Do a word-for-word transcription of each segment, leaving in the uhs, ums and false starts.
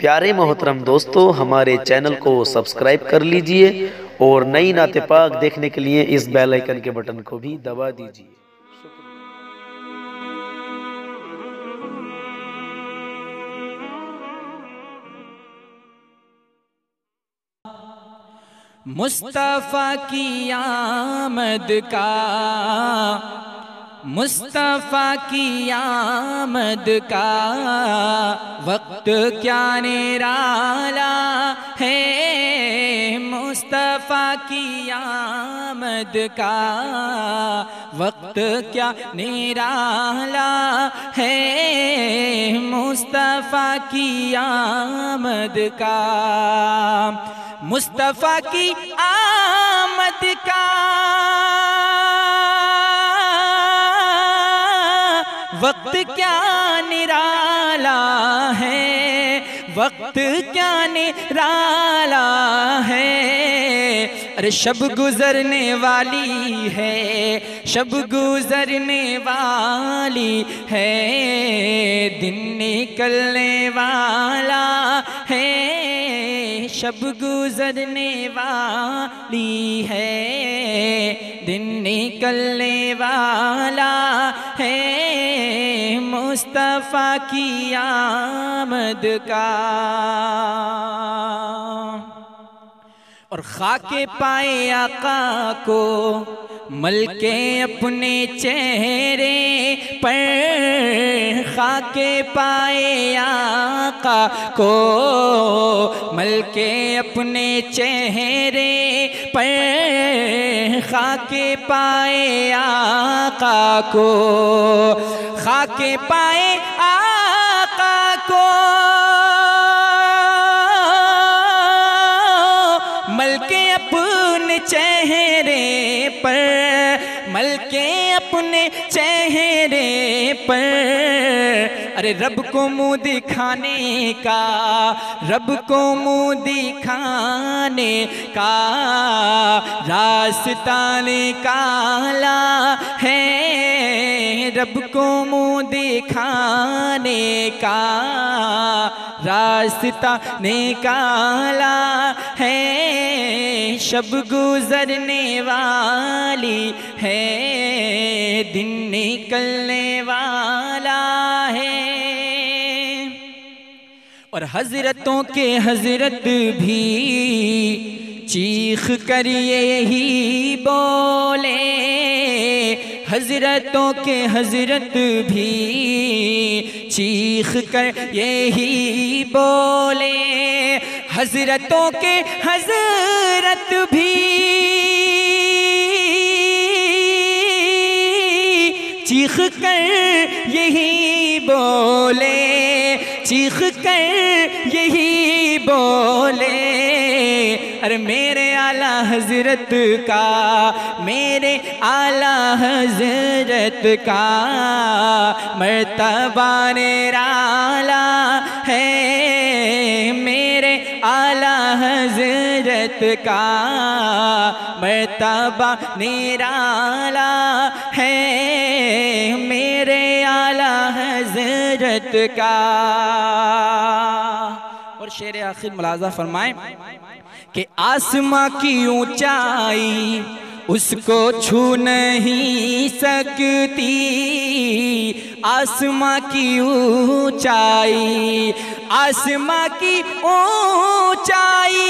پیارے محترم دوستو، ہمارے چینل کو سبسکرائب کر لیجئے اور نئی نعت پاک دیکھنے کے لیے اس بیل آئیکن کے بٹن کو بھی دبا دیجئے۔ مصطفیٰ کی آمد کا، مصطفیٰ کی آمد کا وقت کیا نرالا ہے، مصطفیٰ کی آمد کا وقت کیا نرالا ہے، مصطفیٰ کی آمد کا، مصطفیٰ کی آمد کا وقت کیا نرالا ہے، وقت کیا نرالا ہے، ارے شب گزرنے والی ہے، شب گزرنے والی ہے، دن نکلنے والا ہے، شب گزرنے والی ہے، دن نکلنے والا ہے، مصطفیٰ کی آمد کا۔ اور خاک پائے آقا کو مل کے اپنے چہرے پر، خاک پائے آقا کو مل کے اپنے چہرے پر، خاک پائے آقا کو، خاک پائے آقا کو مل کے اپنے چہرے پر، مل کے اپنے چہرے پر، ارے رب کو منہ دکھانے کا، رب کو منہ دکھانے کا راستہ نکالا ہے، رب کو منہ دکھانے کا راستہ نکالا ہے، شب گزرنے والی ہے، دن نکلنے والا ہے، اور حضرتوں کے حضرت بھی چیخ کر یہی بولے، حضرتوں کے حضرت بھی چیخ کر یہی بولے، حضرتوں کے حضرت بھی چیخ کر یہی بولے، چیخ کر یہی بولے، ارے میرے اعلیٰ حضرت کا، میرے اعلیٰ حضرت کا مرتبہ نرالا ہے، میرے اعلیٰ حضرت کا مرتبہ نرالا ہے، میرے اعلیٰ حضرت کا۔ اور شعر آخر ملاحظہ فرمائیں کہ آسماں کی اونچائی اس کو چھو نہیں سکتی، آسماں کی اونچائی، آسماں کی اونچائی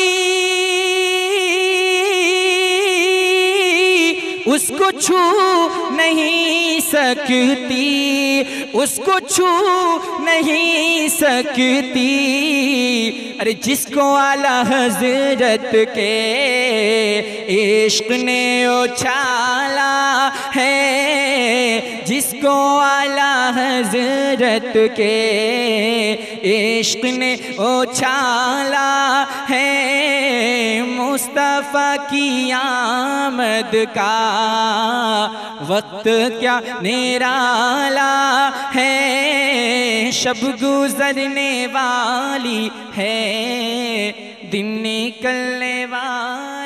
اس کو چھو نہیں سکتی، اس کو چھو نہیں سکتی، ارے جس کو اعلیٰ حضرت کے عشق نے اچھالا ہے، جس کو اعلیٰ حضرت کے عشق نے اچھالا ہے، مصطفیٰ کی آمد کا وقت کیا نرالا ہے، شب گزرنے والی ہے، دن نکلنے والا